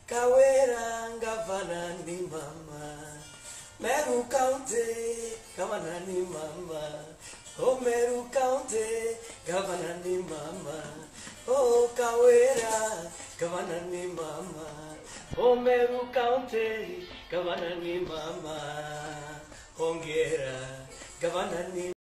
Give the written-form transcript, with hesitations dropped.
Kawera gavana ni mama, Meru County gavana ni mama, oh Meru County gavana ni mama, oh Kawera gavana ni mama, oh Meru County gavana ni mama, hongera gavana ni